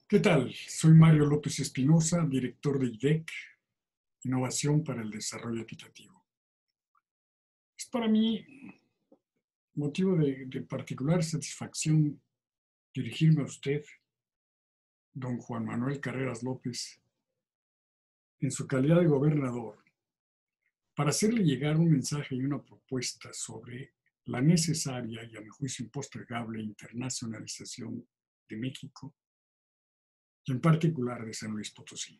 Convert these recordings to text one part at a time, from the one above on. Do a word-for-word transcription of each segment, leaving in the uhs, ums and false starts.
¿Qué tal? Soy Mario López Espinosa, director de I D E C, Innovación para el Desarrollo Equitativo. Es para mí motivo de, de particular satisfacción dirigirme a usted, don Juan Manuel Carreras López, en su calidad de gobernador, para hacerle llegar un mensaje y una propuesta sobre la necesaria y a mi juicio impostergable internacionalización de México y en particular de San Luis Potosí.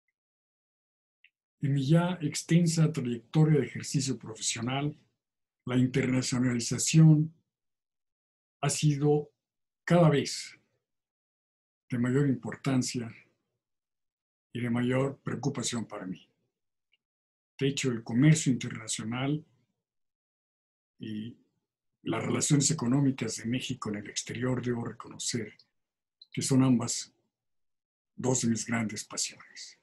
En mi ya extensa trayectoria de ejercicio profesional, la internacionalización ha sido cada vez de mayor importancia y de mayor preocupación para mí. De hecho, el comercio internacional y las relaciones económicas de México en el exterior, debo reconocer que son ambas dos de mis grandes pasiones.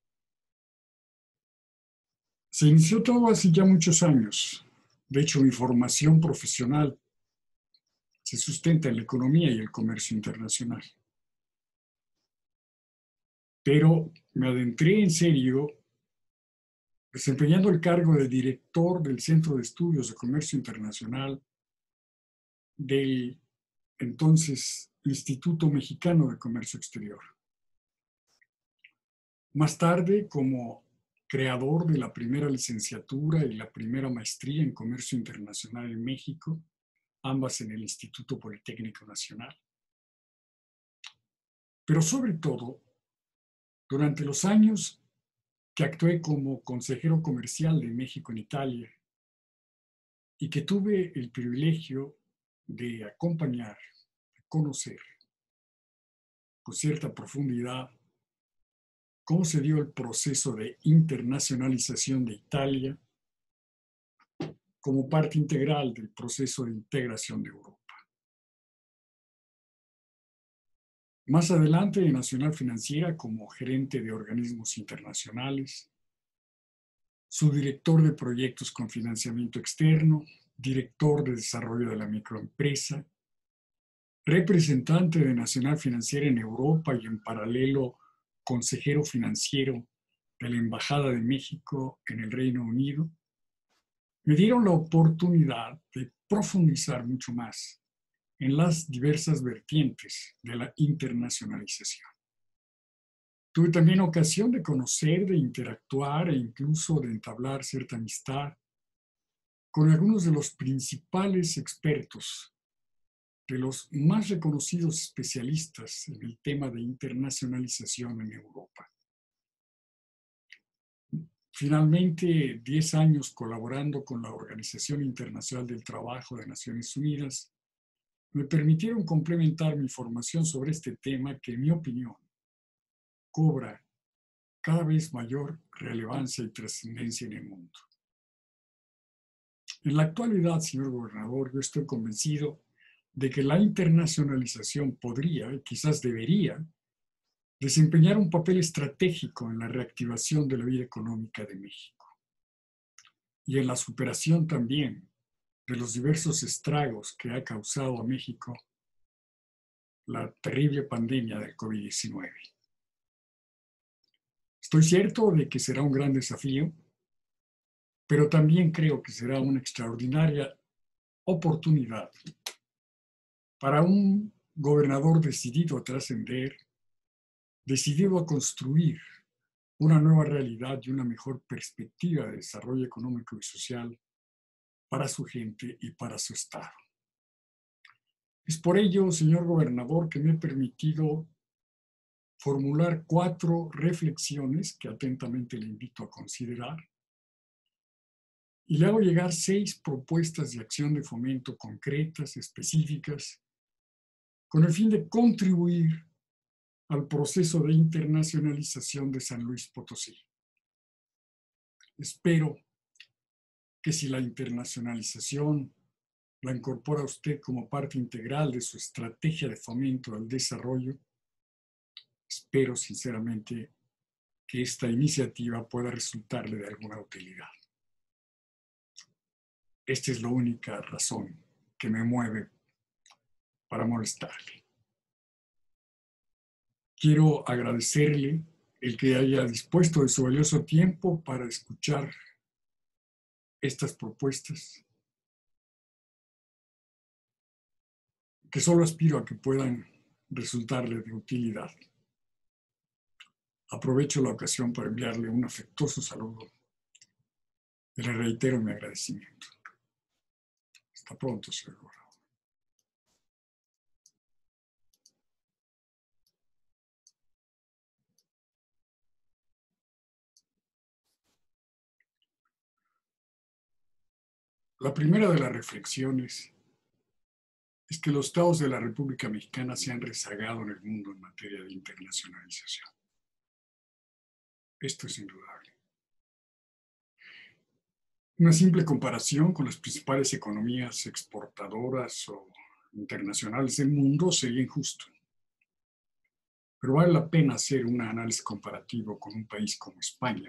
Se inició todo hace ya muchos años. De hecho, mi formación profesional se sustenta en la economía y el comercio internacional. Pero me adentré en serio desempeñando el cargo de director del Centro de Estudios de Comercio Internacional del entonces Instituto Mexicano de Comercio Exterior. Más tarde, como creador de la primera licenciatura y la primera maestría en Comercio Internacional en México, ambas en el Instituto Politécnico Nacional. Pero sobre todo, durante los años que actué como consejero comercial de México en Italia y que tuve el privilegio de acompañar, de conocer con cierta profundidad cómo se dio el proceso de internacionalización de Italia como parte integral del proceso de integración de Europa. Más adelante en Nacional Financiera como gerente de organismos internacionales, subdirector de proyectos con financiamiento externo, director de desarrollo de la microempresa, representante de Nacional Financiera en Europa y en paralelo consejero financiero de la Embajada de México en el Reino Unido, me dieron la oportunidad de profundizar mucho más en las diversas vertientes de la internacionalización. Tuve también ocasión de conocer, de interactuar e incluso de entablar cierta amistad con algunos de los principales expertos, de los más reconocidos especialistas en el tema de internacionalización en Europa. Finalmente, diez años colaborando con la Organización Internacional del Trabajo de Naciones Unidas me permitieron complementar mi formación sobre este tema que, en mi opinión, cobra cada vez mayor relevancia y trascendencia en el mundo. En la actualidad, señor gobernador, yo estoy convencido de que la internacionalización podría, y quizás debería, desempeñar un papel estratégico en la reactivación de la vida económica de México y en la superación también de los diversos estragos que ha causado a México la terrible pandemia del COVID diecinueve. Estoy cierto de que será un gran desafío, pero también creo que será una extraordinaria oportunidad para un gobernador decidido a trascender, decidido a construir una nueva realidad y una mejor perspectiva de desarrollo económico y social para su gente y para su estado. Es por ello, señor gobernador, que me he permitido formular cuatro reflexiones que atentamente le invito a considerar y le hago llegar seis propuestas de acción de fomento concretas, específicas, con el fin de contribuir al proceso de internacionalización de San Luis Potosí. Espero que si la internacionalización la incorpora usted como parte integral de su estrategia de fomento al desarrollo, espero sinceramente que esta iniciativa pueda resultarle de alguna utilidad. Esta es la única razón que me mueve para molestarle. quiero agradecerle el que haya dispuesto de su valioso tiempo para escuchar estas propuestas, que solo aspiro a que puedan resultarle de utilidad. Aprovecho la ocasión para enviarle un afectuoso saludo y le reitero mi agradecimiento. Hasta pronto, señor gobernador. La primera de las reflexiones es que los estados de la República Mexicana se han rezagado en el mundo en materia de internacionalización. Esto es indudable. Una simple comparación con las principales economías exportadoras o internacionales del mundo sería injusto. Pero vale la pena hacer un análisis comparativo con un país como España,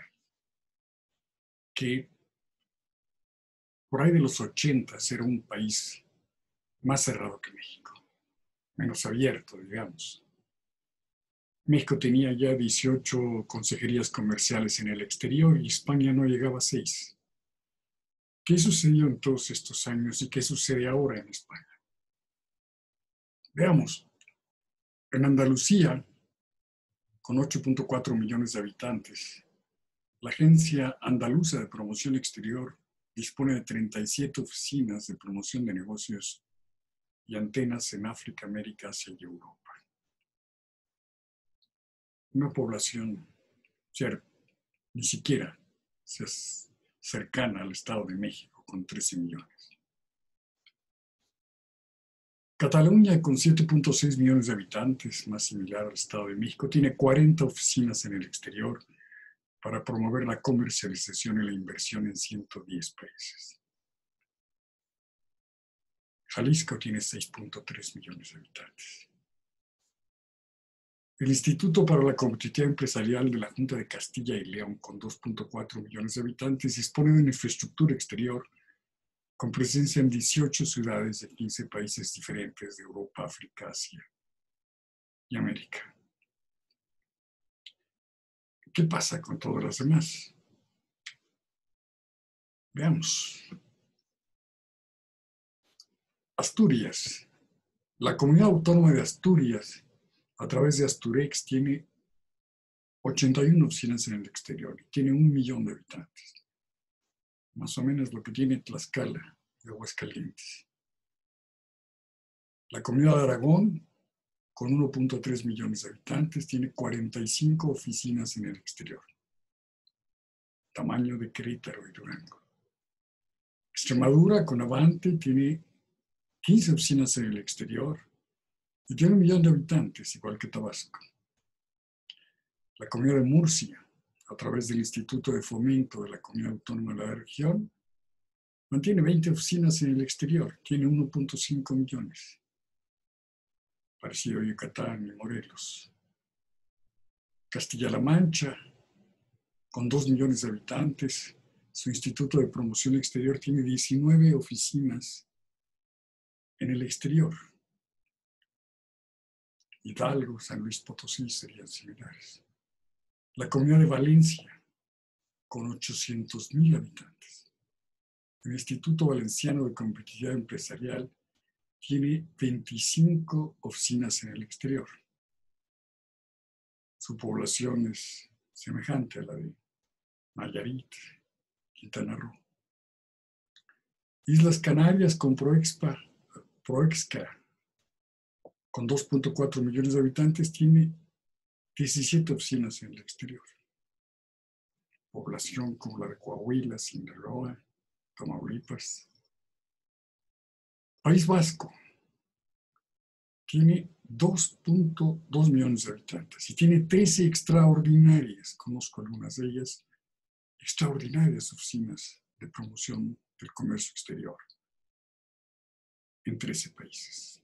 que por ahí de los ochentas era un país más cerrado que México, menos abierto, digamos. México tenía ya dieciocho consejerías comerciales en el exterior y España no llegaba a seis. ¿Qué sucedió en todos estos años y qué sucede ahora en España? Veamos. En Andalucía, con ocho punto cuatro millones de habitantes, la Agencia Andaluza de Promoción Exterior dispone de treinta y siete oficinas de promoción de negocios y antenas en África, América, Asia y Europa. Una población, cierto, ni siquiera es cercana al Estado de México, con trece millones. Cataluña, con siete punto seis millones de habitantes, más similar al Estado de México, tiene cuarenta oficinas en el exterior para promover la comercialización y la inversión en ciento diez países. Jalisco tiene seis punto tres millones de habitantes. El Instituto para la Competitividad Empresarial de la Junta de Castilla y León, con dos punto cuatro millones de habitantes, dispone de una infraestructura exterior con presencia en dieciocho ciudades de quince países diferentes de Europa, África, Asia y América. ¿Qué pasa con todas las demás? Veamos. Asturias. La comunidad autónoma de Asturias, a través de Asturex, tiene ochenta y una oficinas en el exterior y tiene un millón de habitantes. Más o menos lo que tiene Tlaxcala de Aguascalientes. La comunidad de Aragón, con uno punto tres millones de habitantes, tiene cuarenta y cinco oficinas en el exterior. Tamaño de Querétaro y Durango. Extremadura, con Avante, tiene quince oficinas en el exterior y tiene un millón de habitantes, igual que Tabasco. La comunidad de Murcia, a través del Instituto de Fomento de la Comunidad Autónoma de la Región, mantiene veinte oficinas en el exterior, tiene uno punto cinco millones. Parecido a Yucatán y Morelos. Castilla-La Mancha, con dos millones de habitantes, su Instituto de Promoción Exterior tiene diecinueve oficinas en el exterior. Hidalgo, San Luis Potosí serían similares. La Comunidad de Valencia, con ochocientos mil habitantes. El Instituto Valenciano de Competitividad Empresarial tiene veinticinco oficinas en el exterior. Su población es semejante a la de Nayarit, Quintana Roo. Islas Canarias, con Proexpa, Proexca, con dos punto cuatro millones de habitantes, tiene diecisiete oficinas en el exterior. Población como la de Coahuila, Sinaloa, Tamaulipas. País Vasco tiene dos punto dos millones de habitantes y tiene trece extraordinarias, conozco algunas de ellas, extraordinarias oficinas de promoción del comercio exterior en trece países.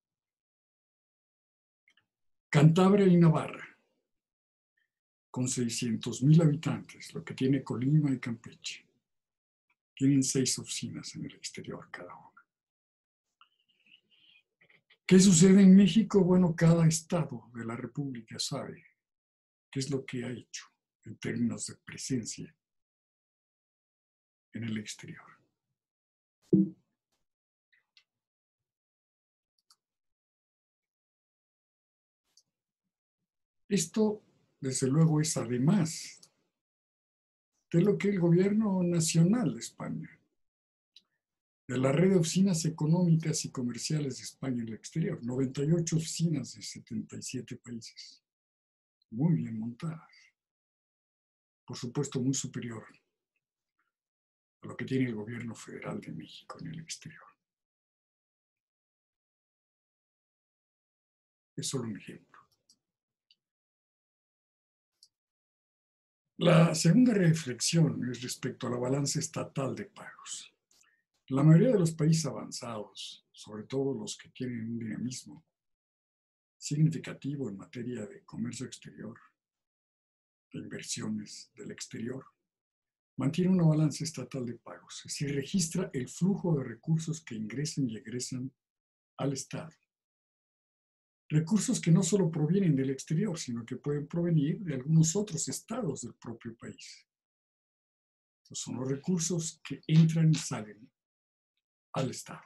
Cantabria y Navarra, con seiscientos mil habitantes, lo que tiene Colima y Campeche, tienen seis oficinas en el exterior cada una. ¿Qué sucede en México? Bueno, cada estado de la República sabe qué es lo que ha hecho en términos de presencia en el exterior. Esto, desde luego, es además de lo que el gobierno nacional de España, de la red de oficinas económicas y comerciales de España en el exterior, noventa y ocho oficinas de setenta y siete países, muy bien montadas, por supuesto muy superior a lo que tiene el gobierno federal de México en el exterior. Es solo un ejemplo. La segunda reflexión es respecto a la balanza estatal de pagos. La mayoría de los países avanzados, sobre todo los que tienen un dinamismo significativo en materia de comercio exterior, de inversiones del exterior, mantiene una balanza estatal de pagos, es decir, registra el flujo de recursos que ingresan y egresan al Estado. Recursos que no solo provienen del exterior, sino que pueden provenir de algunos otros estados del propio país. Estos son los recursos que entran y salen al Estado.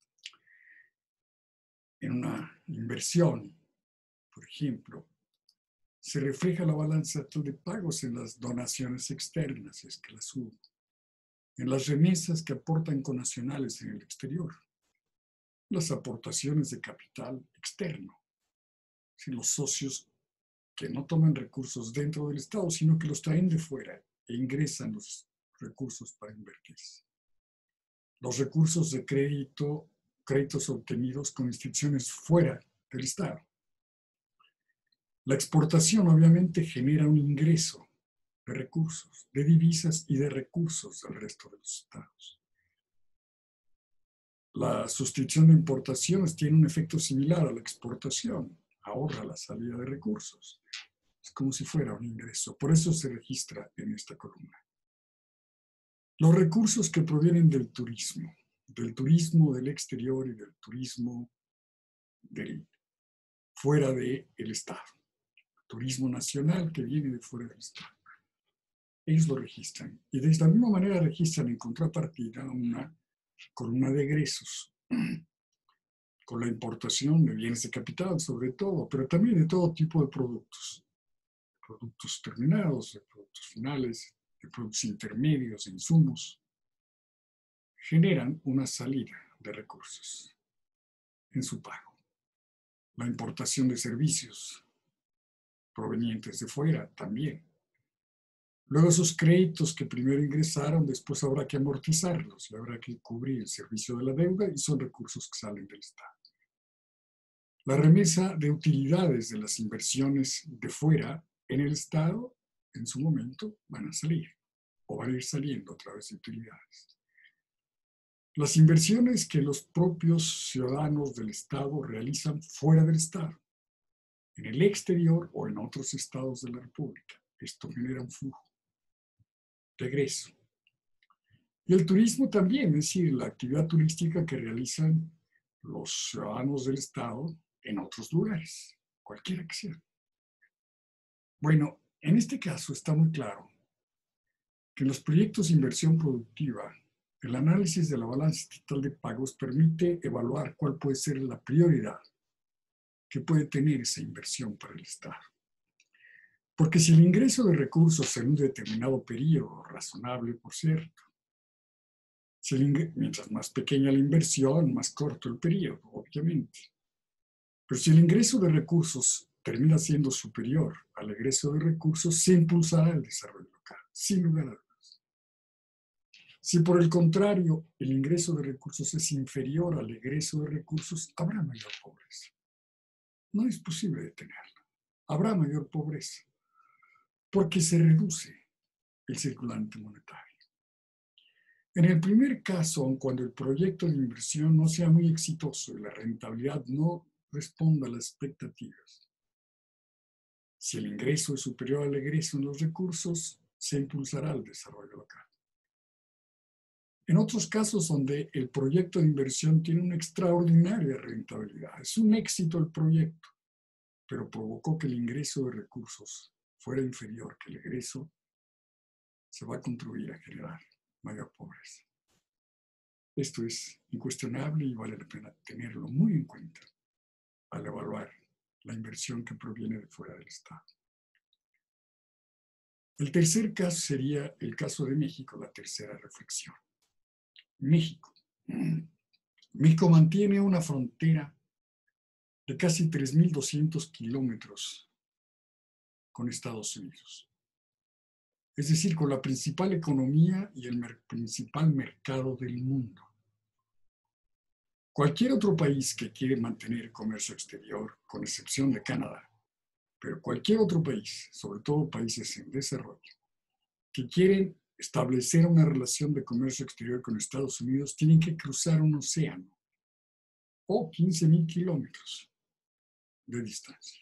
En una inversión, por ejemplo, se refleja la balanza estatal de pagos en las donaciones externas, si es que las hubo, en las remesas que aportan connacionales en el exterior, las aportaciones de capital externo, si los socios que no toman recursos dentro del Estado, sino que los traen de fuera e ingresan los recursos para invertirse. Los recursos de crédito, créditos obtenidos con instituciones fuera del Estado. La exportación obviamente genera un ingreso de recursos, de divisas y de recursos del resto de los estados. La sustitución de importaciones tiene un efecto similar a la exportación, ahorra la salida de recursos. Es como si fuera un ingreso, por eso se registra en esta columna. Los recursos que provienen del turismo, del turismo del exterior y del turismo del, fuera del Estado. Turismo nacional que viene de fuera del Estado. Ellos lo registran. Y de esta misma manera registran en contrapartida una columna de egresos, con la importación de bienes de capital sobre todo, pero también de todo tipo de productos. Productos terminados, de productos finales, de productos intermedios, de insumos. Generan una salida de recursos en su pago. La importación de servicios provenientes de fuera también. Luego esos créditos que primero ingresaron, después habrá que amortizarlos y habrá que cubrir el servicio de la deuda y son recursos que salen del Estado. La remesa de utilidades de las inversiones de fuera en el Estado, en su momento, van a salir o van a ir saliendo a través de utilidades. Las inversiones que los propios ciudadanos del Estado realizan fuera del Estado, en el exterior o en otros estados de la República. Esto genera un flujo de egreso. Y el turismo también, es decir, la actividad turística que realizan los ciudadanos del Estado en otros lugares, cualquiera que sea. Bueno, en este caso está muy claro que en los proyectos de inversión productiva, el análisis de la balanza estatal de pagos permite evaluar cuál puede ser la prioridad que puede tener esa inversión para el Estado. Porque si el ingreso de recursos en un determinado periodo, razonable por cierto, si el mientras más pequeña la inversión, más corto el periodo, obviamente. Pero si el ingreso de recursos termina siendo superior al egreso de recursos, se impulsará el desarrollo local, sin lugar a dudas. Si por el contrario el ingreso de recursos es inferior al egreso de recursos, habrá mayor pobreza. No es posible detenerla. Habrá mayor pobreza porque se reduce el circulante monetario. En el primer caso, aun cuando el proyecto de inversión no sea muy exitoso y la rentabilidad no responda a las expectativas, si el ingreso es superior al egreso en los recursos, se impulsará el desarrollo local. En otros casos donde el proyecto de inversión tiene una extraordinaria rentabilidad, es un éxito el proyecto, pero provocó que el ingreso de recursos fuera inferior que el egreso, se va a contribuir a generar mayor pobreza. Esto es incuestionable y vale la pena tenerlo muy en cuenta al evaluar la inversión que proviene de fuera del Estado. El tercer caso sería el caso de México, la tercera reflexión. México. México mantiene una frontera de casi tres mil doscientos kilómetros con Estados Unidos. Es decir, con la principal economía y el mer- principal mercado del mundo. Cualquier otro país que quiere mantener comercio exterior, con excepción de Canadá, pero cualquier otro país, sobre todo países en desarrollo, que quieren establecer una relación de comercio exterior con Estados Unidos, tienen que cruzar un océano o quince mil kilómetros de distancia.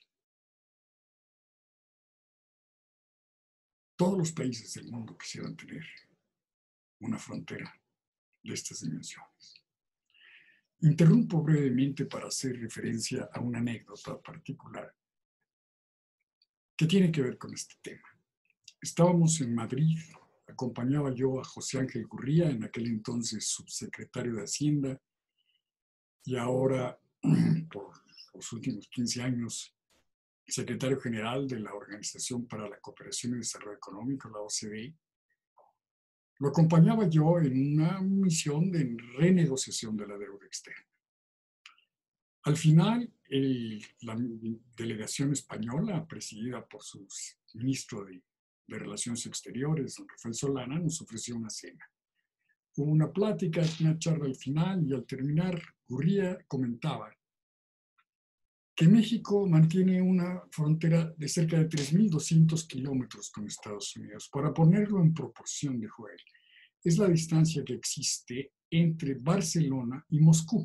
Todos los países del mundo quisieran tener una frontera de estas dimensiones. Interrumpo brevemente para hacer referencia a una anécdota particular que tiene que ver con este tema. Estábamos en Madrid, acompañaba yo a José Ángel Gurría, en aquel entonces subsecretario de Hacienda, y ahora, por los últimos quince años, secretario general de la Organización para la Cooperación y Desarrollo Económico, la O C D E. Lo acompañaba yo en una misión de renegociación de la deuda externa. Al final, el, la delegación española, presidida por su ministro de, de Relaciones Exteriores, don Rafael Solana, nos ofreció una cena. Hubo una plática, una charla al final, y al terminar, Gurría comentaba que México mantiene una frontera de cerca de tres mil doscientos kilómetros con Estados Unidos. Para ponerlo en proporción de Joel, es la distancia que existe entre Barcelona y Moscú.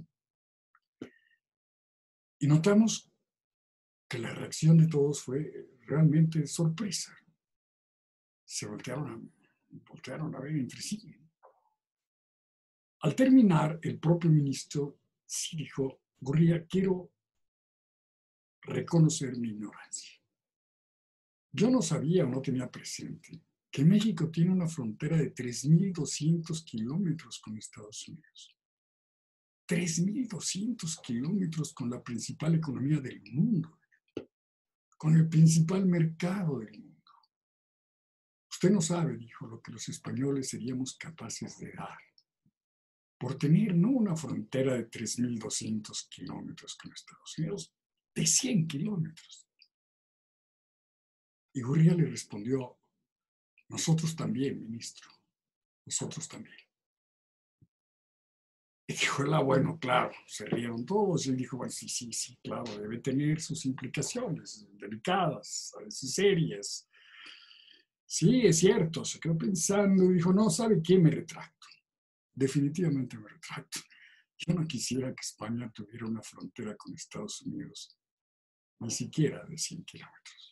Y notamos que la reacción de todos fue realmente sorpresa. Se voltearon a, voltearon a ver entre sí. Al terminar, el propio ministro sí dijo: Gurría, quiero reconocer mi ignorancia. Yo no sabía o no tenía presente que México tiene una frontera de tres mil doscientos kilómetros con Estados Unidos. tres mil doscientos kilómetros con la principal economía del mundo, con el principal mercado del mundo. Usted no sabe, dijo, lo que los españoles seríamos capaces de dar por tener no una frontera de tres mil doscientos kilómetros con Estados Unidos, de cien kilómetros. Y Gurría le respondió: nosotros también, ministro, nosotros también. Y dijo él: ah, bueno, claro, se rieron todos. Y él dijo: bueno, sí, sí, sí, claro, debe tener sus implicaciones delicadas, a veces serias. Sí, es cierto. Se quedó pensando y dijo: no, ¿sabe qué? Me retracto. Definitivamente me retracto. Yo no quisiera que España tuviera una frontera con Estados Unidos, ni siquiera de cien kilómetros.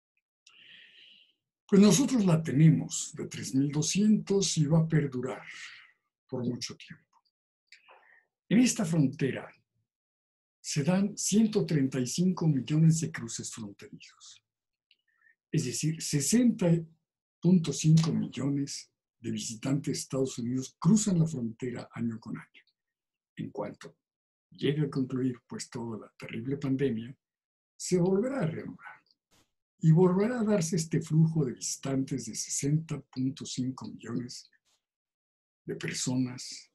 Pues nosotros la tenemos de tres mil doscientos y va a perdurar por mucho tiempo. En esta frontera se dan ciento treinta y cinco millones de cruces fronterizos, es decir, sesenta punto cinco millones de visitantes de Estados Unidos cruzan la frontera año con año. En cuanto llegue a concluir pues toda la terrible pandemia, se volverá a reanudar y volverá a darse este flujo de visitantes de sesenta punto cinco millones de personas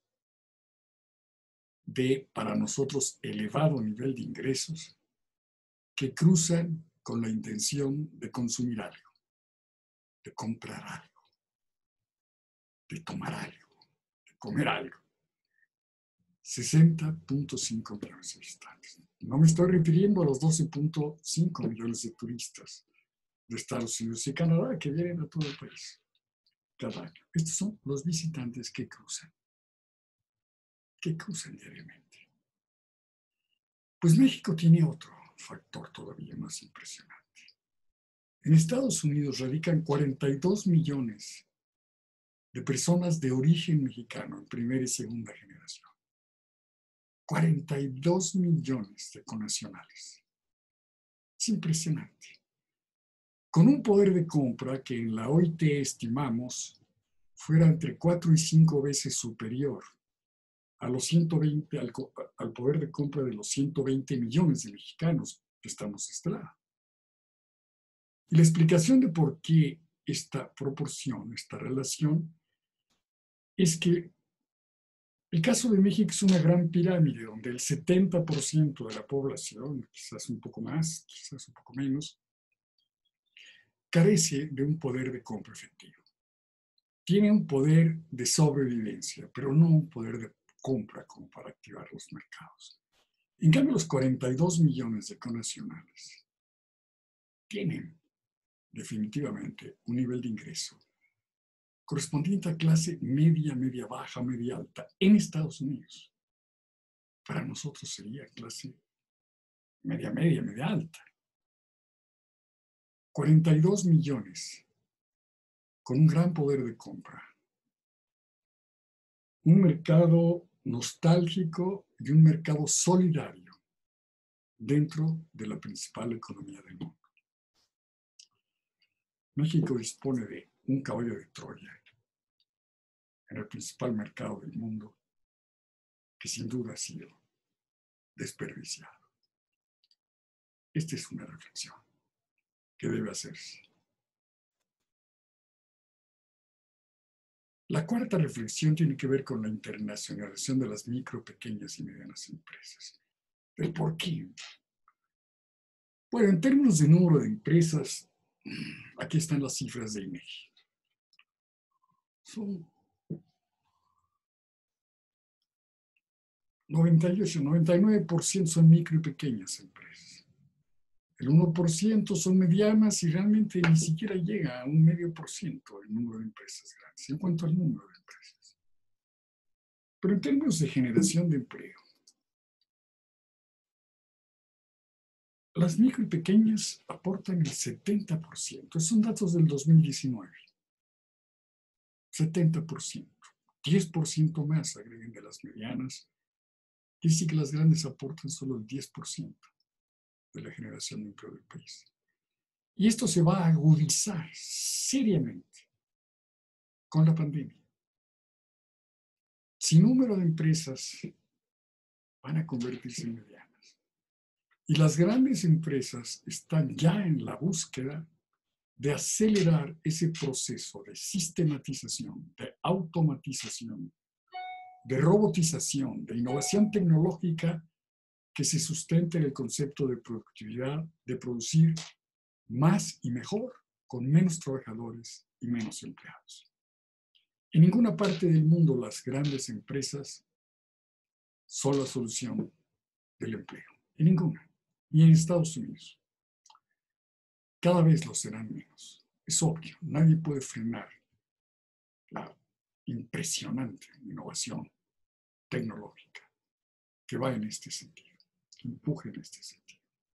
de, para nosotros, elevado nivel de ingresos, que cruzan con la intención de consumir algo, de comprar algo, de tomar algo, de comer algo. sesenta punto cinco millones de visitantes. No me estoy refiriendo a los doce punto cinco millones de turistas de Estados Unidos y Canadá que vienen a todo el país cada año. Estos son los visitantes que cruzan, que cruzan diariamente. Pues México tiene otro factor todavía más impresionante. En Estados Unidos radican cuarenta y dos millones de personas de origen mexicano en primera y segunda generación. cuarenta y dos millones de connacionales. Es impresionante. Con un poder de compra que en la O I T estimamos fuera entre cuatro y cinco veces superior a los ciento veinte, al, al poder de compra de los ciento veinte millones de mexicanos que estamos de este lado. Y la explicación de por qué esta proporción, esta relación, es que el caso de México es una gran pirámide donde el setenta por ciento de la población, quizás un poco más, quizás un poco menos, carece de un poder de compra efectivo. Tiene un poder de sobrevivencia, pero no un poder de compra como para activar los mercados. En cambio, los cuarenta y dos millones de connacionales tienen definitivamente un nivel de ingreso correspondiente a clase media, media baja, media alta en Estados Unidos. Para nosotros sería clase media, media, media alta. cuarenta y dos millones con un gran poder de compra. Un mercado nostálgico y un mercado solidario dentro de la principal economía del mundo. México dispone de un caballo de Troya en el principal mercado del mundo que sin duda ha sido desperdiciado. Esta es una reflexión que debe hacerse. La cuarta reflexión tiene que ver con la internacionalización de las micro, pequeñas y medianas empresas. ¿El por qué? Bueno, en términos de número de empresas, aquí están las cifras de INEGI. Son noventa y ocho, noventa y nueve por ciento son micro y pequeñas empresas. El uno por ciento son medianas y realmente ni siquiera llega a un medio por ciento el número de empresas grandes en cuanto al número de empresas. Pero en términos de generación de empleo, las micro y pequeñas aportan el setenta por ciento. Son datos del dos mil diecinueve. setenta por ciento. diez por ciento más agreguen de las medianas. Dice que las grandes aportan solo el diez por ciento de la generación de empleo del país. Y esto se va a agudizar seriamente con la pandemia. Sin número de empresas van a convertirse en medianas. Y las grandes empresas están ya en la búsqueda de acelerar ese proceso de sistematización, de automatización, de robotización, de innovación tecnológica que se sustente en el concepto de productividad, de producir más y mejor con menos trabajadores y menos empleados. En ninguna parte del mundo las grandes empresas son la solución del empleo. En ninguna. Ni en Estados Unidos. Cada vez lo serán menos. Es obvio. Nadie puede frenar la impresionante innovación tecnológica que va en este sentido, que empuje en este sentido.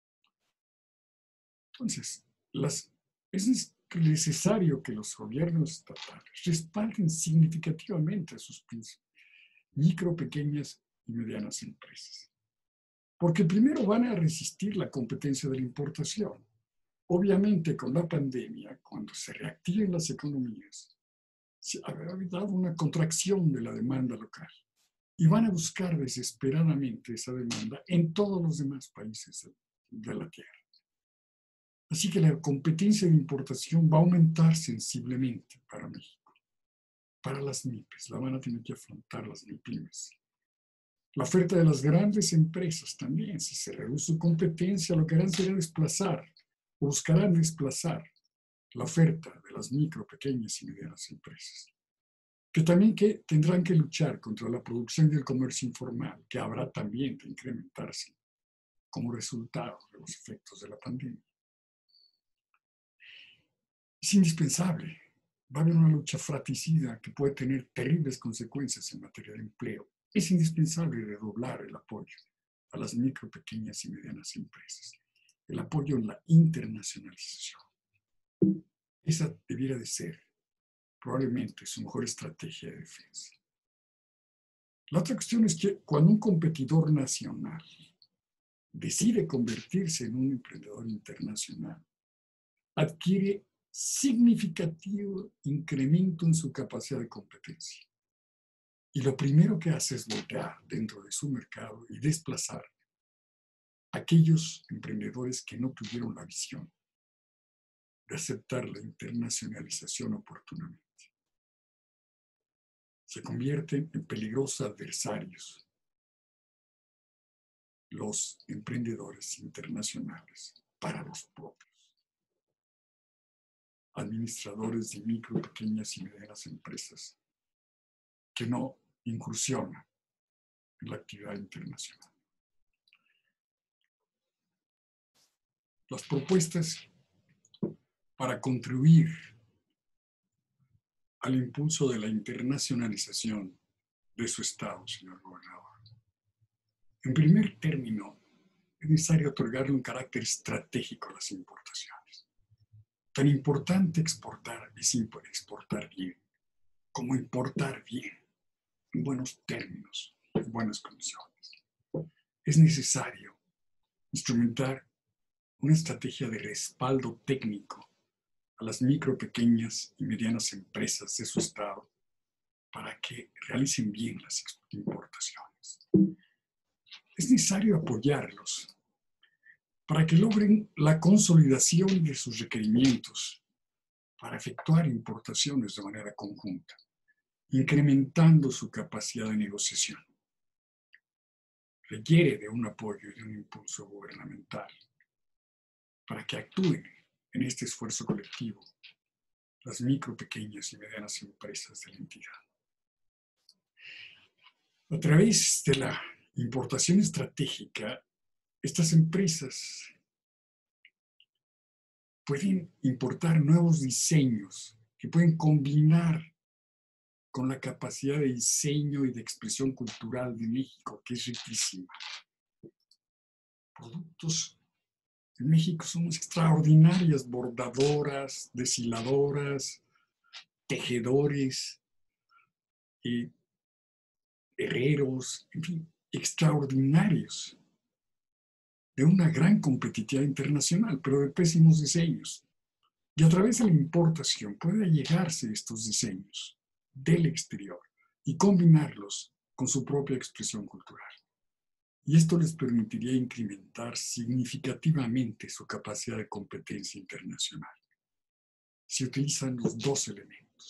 Entonces, las, es necesario que los gobiernos estatales respalden significativamente a sus micro, pequeñas y medianas empresas. Porque primero van a resistir la competencia de la importación. Obviamente, con la pandemia, cuando se reactiven las economías, se habrá dado una contracción de la demanda local. Y van a buscar desesperadamente esa demanda en todos los demás países de la Tierra. Así que la competencia de importación va a aumentar sensiblemente para México. Para las MIPES, la van a tener que afrontar las MIPYMES. La oferta de las grandes empresas también, si se reduce su competencia, lo que harán será desplazar, o buscarán desplazar la oferta de las micro, pequeñas y medianas empresas, que también que tendrán que luchar contra la producción y el comercio informal, que habrá también de incrementarse como resultado de los efectos de la pandemia. Es indispensable. Va a haber una lucha fratricida que puede tener terribles consecuencias en materia de empleo. Es indispensable redoblar el apoyo a las micro, pequeñas y medianas empresas. El apoyo en la internacionalización. Esa debiera de ser probablemente su mejor estrategia de defensa. La otra cuestión es que cuando un competidor nacional decide convertirse en un emprendedor internacional, adquiere significativo incremento en su capacidad de competencia. Y lo primero que hace es voltear dentro de su mercado y desplazar a aquellos emprendedores que no tuvieron la visión de aceptar la internacionalización oportunamente. Se convierten en peligrosos adversarios los emprendedores internacionales para los propios administradores de micro, pequeñas y medianas empresas que no incursionan en la actividad internacional. Las propuestas para contribuir al impulso de la internacionalización de su Estado, señor gobernador. En primer término, es necesario otorgarle un carácter estratégico a las importaciones. Tan importante exportar es exportar bien, como importar bien, en buenos términos, en buenas condiciones. Es necesario instrumentar una estrategia de respaldo técnico a las micro, pequeñas y medianas empresas de su Estado para que realicen bien las importaciones. Es necesario apoyarlos para que logren la consolidación de sus requerimientos para efectuar importaciones de manera conjunta, incrementando su capacidad de negociación. Requiere de un apoyo y de un impulso gubernamental para que actúen en este esfuerzo colectivo las micro, pequeñas y medianas empresas de la entidad. A través de la importación estratégica, estas empresas pueden importar nuevos diseños que pueden combinar con la capacidad de diseño y de expresión cultural de México, que es riquísima. Productos en México somos extraordinarias, bordadoras, deshiladoras, tejedores, eh, herreros, en fin, extraordinarios, de una gran competitividad internacional, pero de pésimos diseños. Y a través de la importación puede allegarse estos diseños del exterior y combinarlos con su propia expresión cultural. Y esto les permitiría incrementar significativamente su capacidad de competencia internacional. Se utilizan los dos elementos.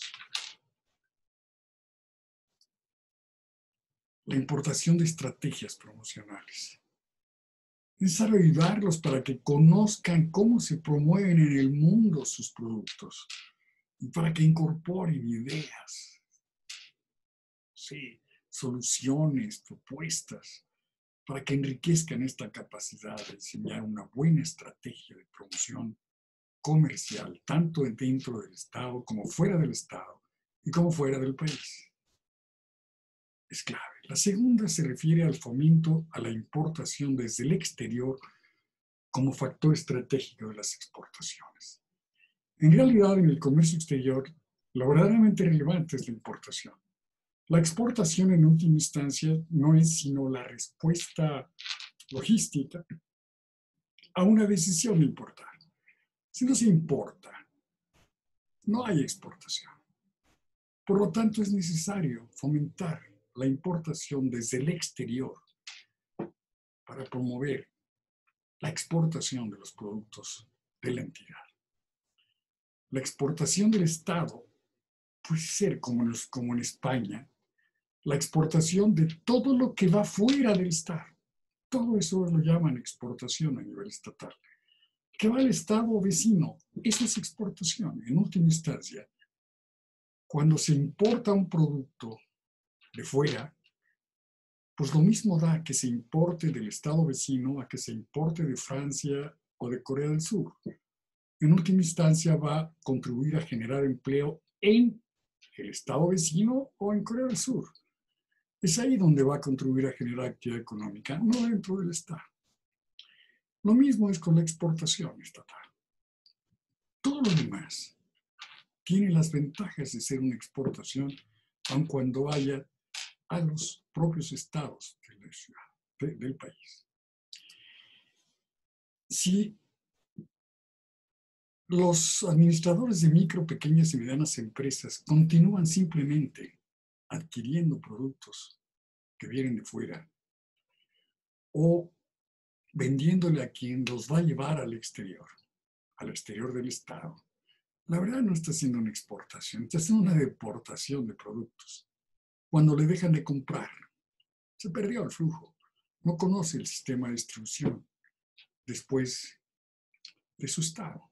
La importación de estrategias promocionales. Es necesario ayudarlos para que conozcan cómo se promueven en el mundo sus productos y para que incorporen ideas, sí, soluciones, propuestas, para que enriquezcan esta capacidad de diseñar una buena estrategia de promoción comercial, tanto dentro del Estado como fuera del Estado y como fuera del país. Es clave. La segunda se refiere al fomento a la importación desde el exterior como factor estratégico de las exportaciones. En realidad, en el comercio exterior, lo verdaderamente relevante es la importación. La exportación, en última instancia, no es sino la respuesta logística a una decisión de importar. Si no se importa, no hay exportación. Por lo tanto, es necesario fomentar la importación desde el exterior para promover la exportación de los productos de la entidad. La exportación del Estado puede ser, como en, como en España, la exportación de todo lo que va fuera del Estado. Todo eso lo llaman exportación a nivel estatal. Que va al Estado vecino, eso es exportación. En última instancia, cuando se importa un producto de fuera, pues lo mismo da que se importe del Estado vecino a que se importe de Francia o de Corea del Sur. En última instancia va a contribuir a generar empleo en el Estado vecino o en Corea del Sur. Es ahí donde va a contribuir a generar actividad económica, no dentro del Estado. Lo mismo es con la exportación estatal. Todo lo demás tiene las ventajas de ser una exportación, aun cuando vaya a los propios estados de la ciudad, de, del país. Si los administradores de micro, pequeñas y medianas empresas continúan simplemente adquiriendo productos que vienen de fuera o vendiéndole a quien los va a llevar al exterior, al exterior del Estado, la verdad no está haciendo una exportación, está haciendo una deportación de productos. Cuando le dejan de comprar, se perdió el flujo, no conoce el sistema de distribución después de su Estado.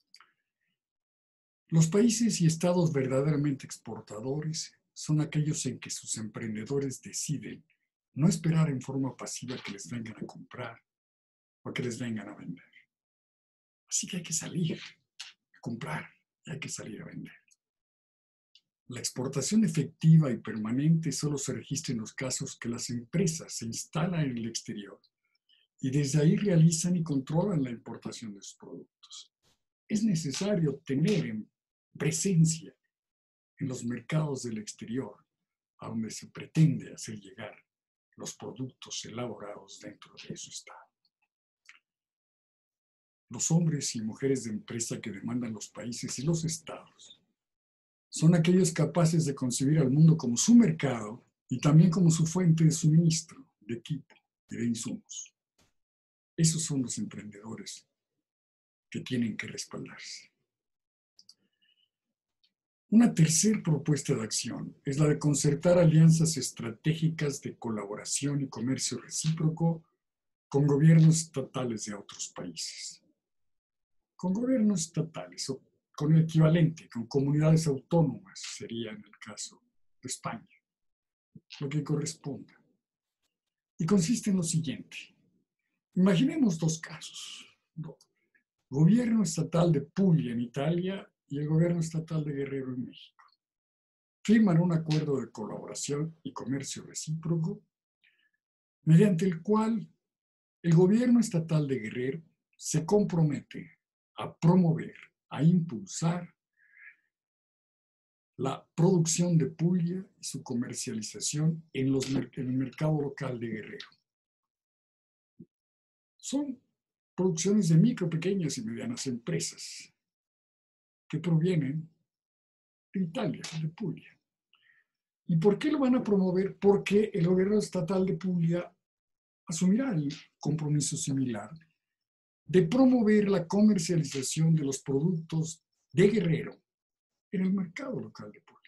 Los países y estados verdaderamente exportadores son aquellos en que sus emprendedores deciden no esperar en forma pasiva que les vengan a comprar o que les vengan a vender. Así que hay que salir a comprar y hay que salir a vender. La exportación efectiva y permanente solo se registra en los casos que las empresas se instalan en el exterior y desde ahí realizan y controlan la importación de sus productos. Es necesario tener en presencia en los mercados del exterior, a donde se pretende hacer llegar los productos elaborados dentro de su estado. Los hombres y mujeres de empresa que demandan los países y los estados son aquellos capaces de concebir al mundo como su mercado y también como su fuente de suministro, de equipo y de insumos. Esos son los emprendedores que tienen que respaldarse. Una tercera propuesta de acción es la de concertar alianzas estratégicas de colaboración y comercio recíproco con gobiernos estatales de otros países. Con gobiernos estatales o con el equivalente, con comunidades autónomas, sería en el caso de España, lo que corresponda. Y consiste en lo siguiente. Imaginemos dos casos. Gobierno estatal de Puglia en Italia y el gobierno estatal de Guerrero en México. Firman un acuerdo de colaboración y comercio recíproco mediante el cual el gobierno estatal de Guerrero se compromete a promover, a impulsar la producción de Puglia y su comercialización en, los, en el mercado local de Guerrero. Son producciones de micro, pequeñas y medianas empresas que provienen de Italia, de Puglia. ¿Y por qué lo van a promover? Porque el gobierno estatal de Puglia asumirá el compromiso similar de promover la comercialización de los productos de Guerrero en el mercado local de Puglia.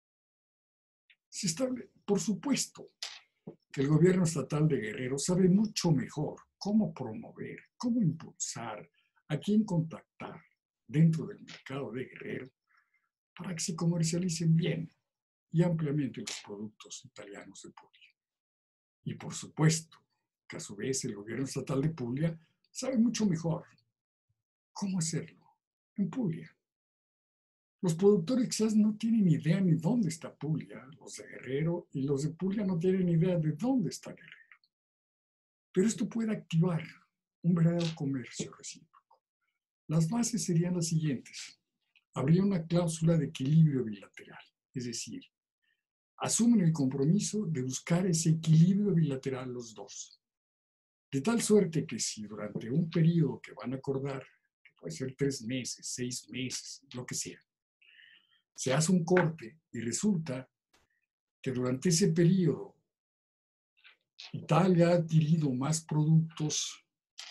Se estable, por supuesto que el gobierno estatal de Guerrero sabe mucho mejor cómo promover, cómo impulsar, a quién contactar dentro del mercado de Guerrero para que se comercialicen bien y ampliamente los productos italianos de Puglia. Y por supuesto que a su vez el gobierno estatal de Puglia sabe mucho mejor cómo hacerlo en Puglia. Los productores quizás no tienen idea ni dónde está Puglia, los de Guerrero, y los de Puglia no tienen idea de dónde está Guerrero. Pero esto puede activar un verdadero comercio recíproco. Las bases serían las siguientes. Habría una cláusula de equilibrio bilateral, es decir, asumen el compromiso de buscar ese equilibrio bilateral los dos. De tal suerte que si durante un periodo que van a acordar, que puede ser tres meses, seis meses, lo que sea, se hace un corte y resulta que durante ese periodo Italia ha adquirido más productos,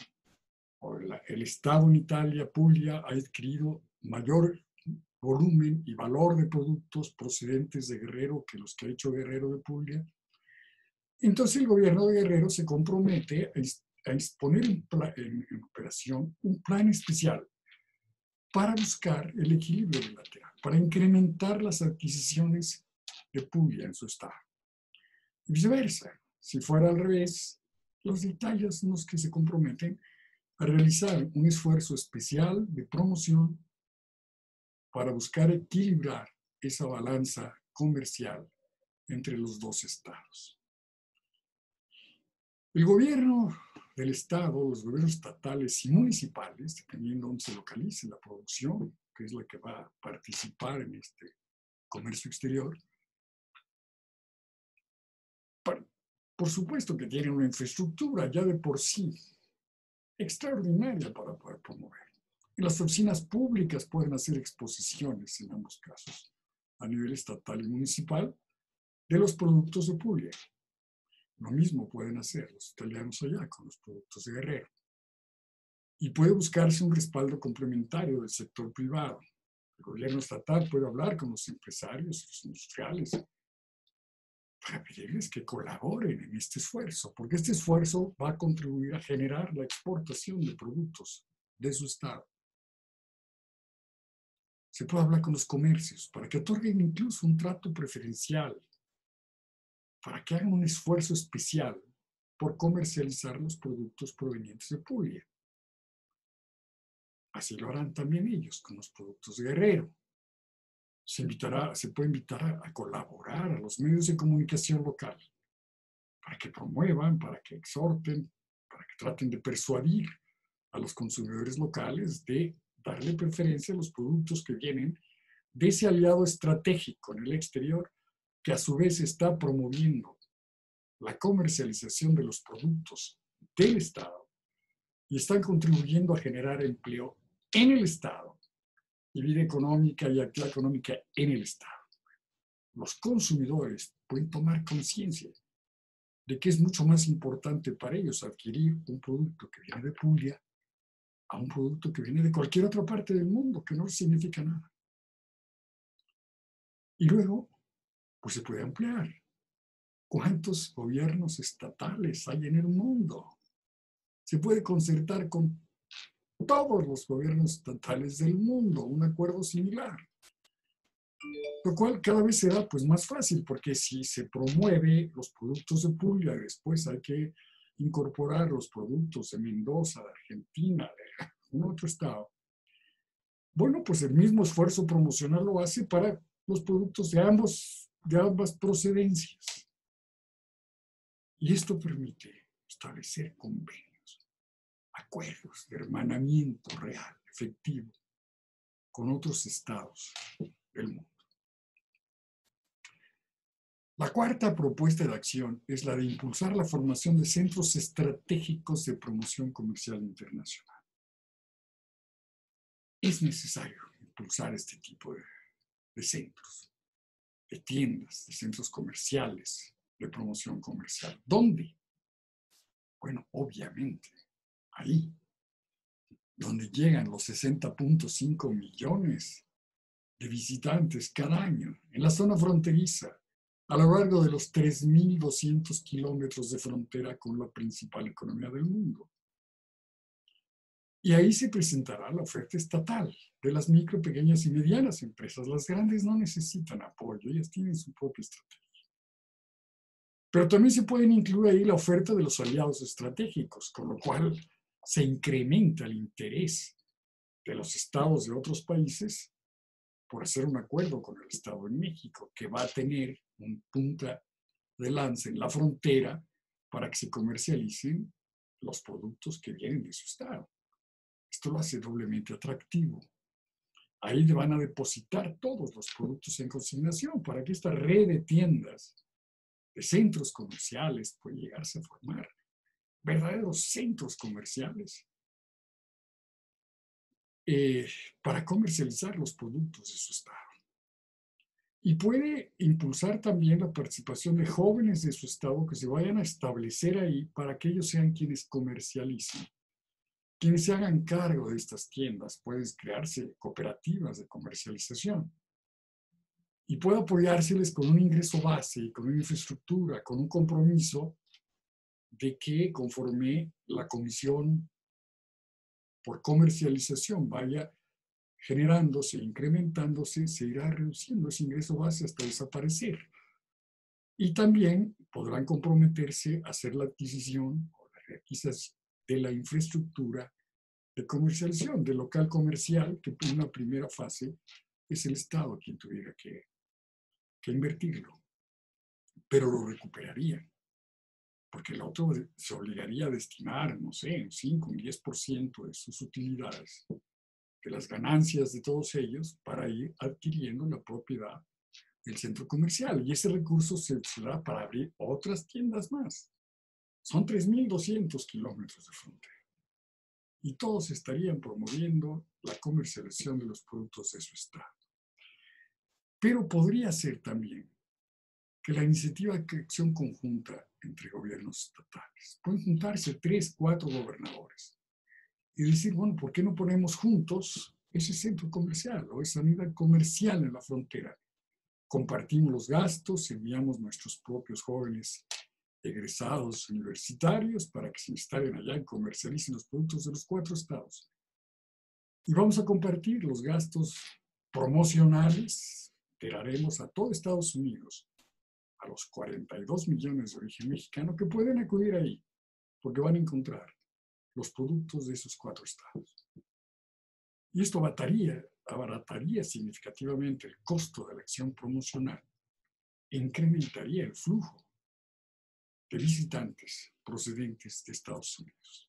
o el Estado en Italia, Puglia, ha adquirido mayor volumen y valor de productos procedentes de Guerrero que los que ha hecho Guerrero de Puglia. Entonces el gobierno de Guerrero se compromete a poner en, en, en operación un plan especial para buscar el equilibrio bilateral, para incrementar las adquisiciones de Puglia en su estado. Y viceversa, si fuera al revés, los de Italia son los que se comprometen a realizar un esfuerzo especial de promoción para buscar equilibrar esa balanza comercial entre los dos estados. El gobierno del estado, los gobiernos estatales y municipales, dependiendo de dónde se localice la producción que es la que va a participar en este comercio exterior, para, por supuesto que tienen una infraestructura ya de por sí extraordinaria para poder promover. Y las oficinas públicas pueden hacer exposiciones en ambos casos, a nivel estatal y municipal, de los productos de Puglia. Lo mismo pueden hacer los italianos allá con los productos de Guerrero. Y puede buscarse un respaldo complementario del sector privado. El gobierno estatal puede hablar con los empresarios, los industriales, para pedirles que colaboren en este esfuerzo, porque este esfuerzo va a contribuir a generar la exportación de productos de su estado. Se puede hablar con los comercios para que otorguen incluso un trato preferencial, para que hagan un esfuerzo especial por comercializar los productos provenientes de Puglia. Así lo harán también ellos con los productos de Guerrero. Se, invitará, se puede invitar a, a colaborar a los medios de comunicación local para que promuevan, para que exhorten, para que traten de persuadir a los consumidores locales de darle preferencia a los productos que vienen de ese aliado estratégico en el exterior que a su vez está promoviendo la comercialización de los productos del Estado y están contribuyendo a generar empleo en el Estado y vida económica y actividad económica en el Estado. Los consumidores pueden tomar conciencia de que es mucho más importante para ellos adquirir un producto que viene de Puglia a un producto que viene de cualquier otra parte del mundo, que no significa nada. Y luego, pues se puede ampliar. ¿Cuántos gobiernos estatales hay en el mundo? Se puede concertar con todos los gobiernos estatales del mundo un acuerdo similar. Lo cual cada vez será pues, más fácil, porque si se promueve los productos de Puglia, después hay que incorporar los productos de Mendoza, de Argentina, de un otro estado. Bueno, pues el mismo esfuerzo promocional lo hace para los productos de, ambos, de ambas procedencias. Y esto permite establecer convenios, acuerdos de hermanamiento real, efectivo, con otros estados del mundo. La cuarta propuesta de acción es la de impulsar la formación de centros estratégicos de promoción comercial internacional. Es necesario impulsar este tipo de, de centros, de tiendas, de centros comerciales, de promoción comercial. ¿Dónde? Bueno, obviamente, ahí, donde llegan los sesenta punto cinco millones de visitantes cada año, en la zona fronteriza, a lo largo de los tres mil doscientos kilómetros de frontera con la principal economía del mundo. Y ahí se presentará la oferta estatal de las micro, pequeñas y medianas empresas. Las grandes no necesitan apoyo, ellas tienen su propia estrategia. Pero también se pueden incluir ahí la oferta de los aliados estratégicos, con lo cual se incrementa el interés de los estados de otros países por hacer un acuerdo con el Estado de México, que va a tener un punta de lanza en la frontera para que se comercialicen los productos que vienen de su estado. Esto lo hace doblemente atractivo. Ahí le van a depositar todos los productos en consignación para que esta red de tiendas, de centros comerciales, pueda llegarse a formar verdaderos centros comerciales eh, para comercializar los productos de su estado. Y puede impulsar también la participación de jóvenes de su estado que se vayan a establecer ahí para que ellos sean quienes comercialicen. Quienes se hagan cargo de estas tiendas. Pueden crearse cooperativas de comercialización. Y puede apoyárseles con un ingreso base, con una infraestructura, con un compromiso de que conforme la comisión por comercialización vaya generándose, incrementándose, se irá reduciendo ese ingreso base hasta desaparecer. Y también podrán comprometerse a hacer la adquisición o la realización de la infraestructura de comercialización, de local comercial, que en una primera fase es el Estado quien tuviera que, que invertirlo. Pero lo recuperaría, porque el otro se obligaría a destinar, no sé, un cinco, un diez por ciento de sus utilidades de las ganancias de todos ellos para ir adquiriendo la propiedad del centro comercial. Y ese recurso se usará para abrir otras tiendas más. Son tres mil doscientos kilómetros de frontera. Y todos estarían promoviendo la comercialización de los productos de su estado. Pero podría ser también que la iniciativa de acción conjunta entre gobiernos estatales, pueden juntarse tres, cuatro gobernadores y decir, bueno, ¿por qué no ponemos juntos ese centro comercial o esa unidad comercial en la frontera? Compartimos los gastos, enviamos nuestros propios jóvenes egresados universitarios para que se instalen allá y comercialicen los productos de los cuatro estados. Y vamos a compartir los gastos promocionales que daremos a todo Estados Unidos, a los cuarenta y dos millones de origen mexicano que pueden acudir ahí, porque van a encontrar los productos de esos cuatro estados. Y esto abarataría, abarataría significativamente el costo de la acción promocional e incrementaría el flujo de visitantes procedentes de Estados Unidos.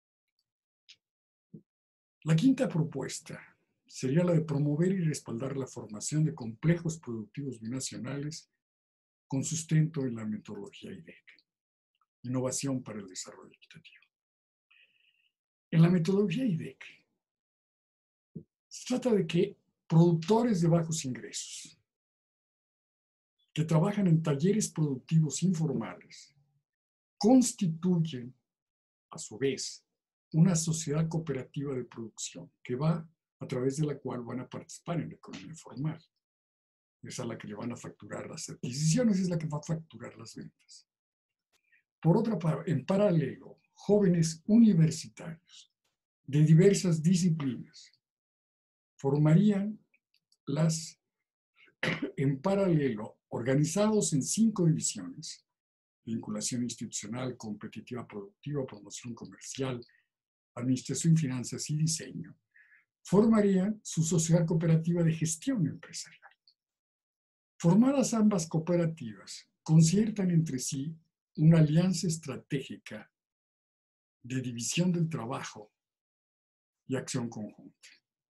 La quinta propuesta sería la de promover y respaldar la formación de complejos productivos binacionales con sustento en la metodología I D E C, Innovación para el Desarrollo Equitativo. En la metodología I D E C se trata de que productores de bajos ingresos que trabajan en talleres productivos informales constituyen, a su vez, una sociedad cooperativa de producción que va a través de la cual van a participar en la economía formal. Es a la que le van a facturar las adquisiciones, es la que va a facturar las ventas. Por otra parte, en paralelo, jóvenes universitarios de diversas disciplinas formarían las, en paralelo, organizados en cinco divisiones: vinculación institucional, competitiva productiva, promoción comercial, administración, finanzas y diseño, formarían su sociedad cooperativa de gestión empresarial. Formadas ambas cooperativas, conciertan entre sí una alianza estratégica de división del trabajo y acción conjunta.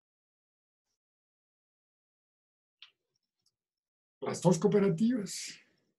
Las dos cooperativas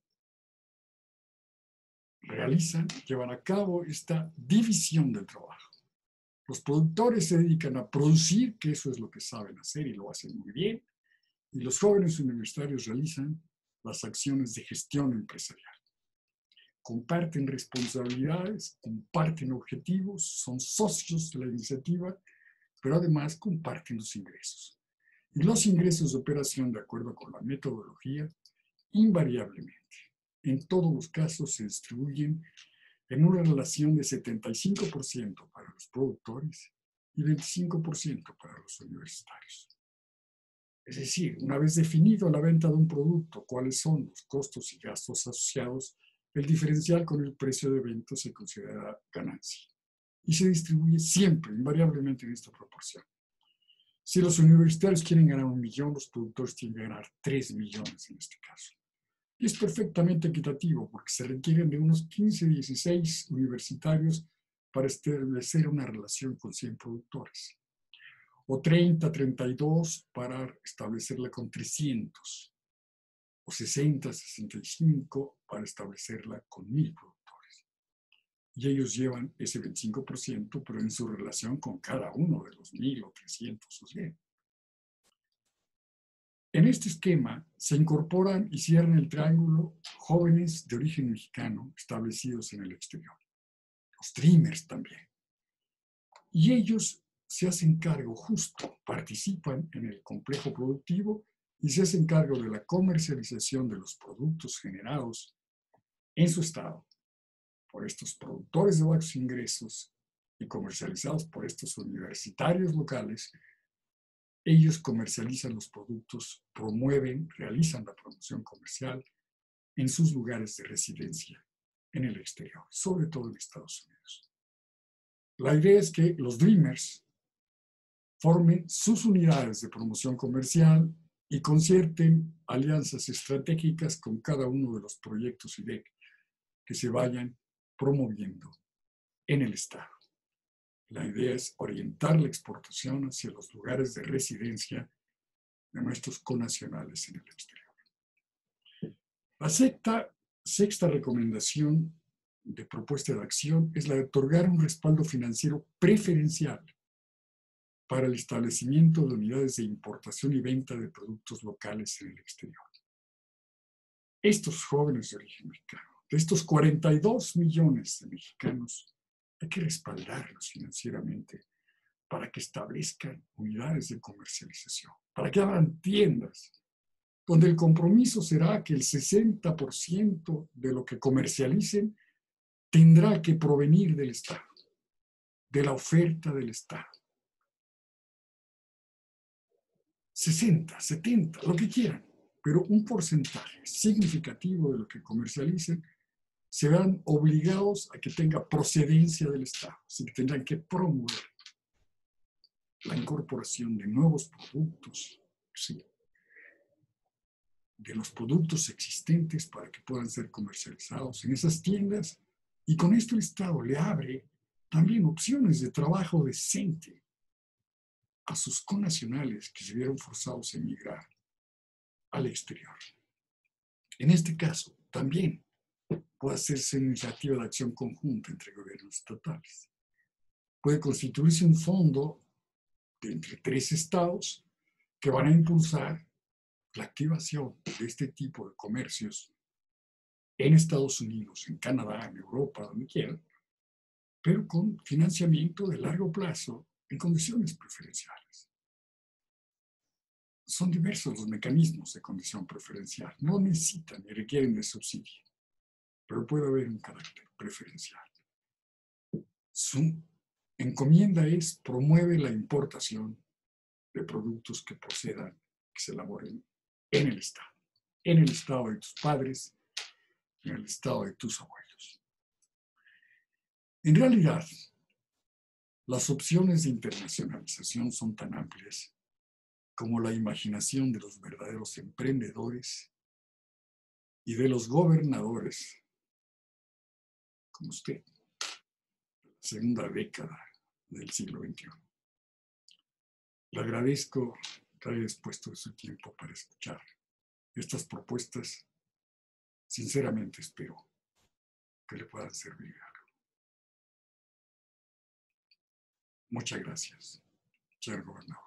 realizan, llevan a cabo esta división del trabajo. Los productores se dedican a producir, que eso es lo que saben hacer y lo hacen muy bien, y los jóvenes universitarios realizan las acciones de gestión empresarial. Comparten responsabilidades, comparten objetivos, son socios de la iniciativa, pero además comparten los ingresos. Y los ingresos de operación, de acuerdo con la metodología, invariablemente, en todos los casos, se distribuyen en una relación de setenta y cinco por ciento para los productores y veinticinco por ciento para los universitarios. Es decir, una vez definido la venta de un producto, cuáles son los costos y gastos asociados, el diferencial con el precio de venta se considera ganancia y se distribuye siempre, invariablemente, en esta proporción. Si los universitarios quieren ganar un millón, los productores tienen que ganar tres millones en este caso. Y es perfectamente equitativo porque se requieren de unos quince, dieciséis universitarios para establecer una relación con cien productores. O treinta, treinta y dos para establecerla con trescientos. O sesenta, sesenta y cinco para establecerla con mil productores. Y ellos llevan ese veinticinco por ciento, pero en su relación con cada uno de los mil o trescientos o cien. En este esquema se incorporan y cierran el triángulo jóvenes de origen mexicano establecidos en el exterior. Los Dreamers también. Y ellos se hacen cargo justo, participan en el complejo productivo y se hacen cargo de la comercialización de los productos generados en su estado por estos productores de bajos ingresos y comercializados por estos universitarios locales. Ellos comercializan los productos, promueven, realizan la promoción comercial en sus lugares de residencia en el exterior, sobre todo en Estados Unidos. La idea es que los Dreamers formen sus unidades de promoción comercial y concierten alianzas estratégicas con cada uno de los proyectos I D E C que se vayan promoviendo en el Estado. La idea es orientar la exportación hacia los lugares de residencia de nuestros connacionales en el exterior. La sexta, sexta recomendación de propuesta de acción es la de otorgar un respaldo financiero preferencial para el establecimiento de unidades de importación y venta de productos locales en el exterior. Estos jóvenes de origen mexicano, de estos cuarenta y dos millones de mexicanos, hay que respaldarlos financieramente para que establezcan unidades de comercialización, para que abran tiendas, donde el compromiso será que el sesenta por ciento de lo que comercialicen tendrá que provenir del Estado, de la oferta del Estado. sesenta, setenta, lo que quieran, pero un porcentaje significativo de lo que comercialicen serán obligados a que tenga procedencia del Estado, así que tendrán que promover la incorporación de nuevos productos, sí, de los productos existentes para que puedan ser comercializados en esas tiendas, y con esto el Estado le abre también opciones de trabajo decente a sus connacionales que se vieron forzados a emigrar al exterior. En este caso, también puede hacerse una iniciativa de acción conjunta entre gobiernos estatales. Puede constituirse un fondo de entre tres estados que van a impulsar la activación de este tipo de comercios en Estados Unidos, en Canadá, en Europa, donde quieran, pero con financiamiento de largo plazo en condiciones preferenciales. Son diversos los mecanismos de condición preferencial. No necesitan ni requieren de subsidio, pero puede haber un carácter preferencial. Su encomienda es promueve la importación de productos que procedan, que se elaboren en el Estado, en el Estado de tus padres, en el Estado de tus abuelos. En realidad, las opciones de internacionalización son tan amplias como la imaginación de los verdaderos emprendedores y de los gobernadores, como usted, de la segunda década del siglo veintiuno. Le agradezco que haya dispuesto de su tiempo para escuchar estas propuestas. Sinceramente espero que le puedan servir de algo. Muchas gracias, señor gobernador.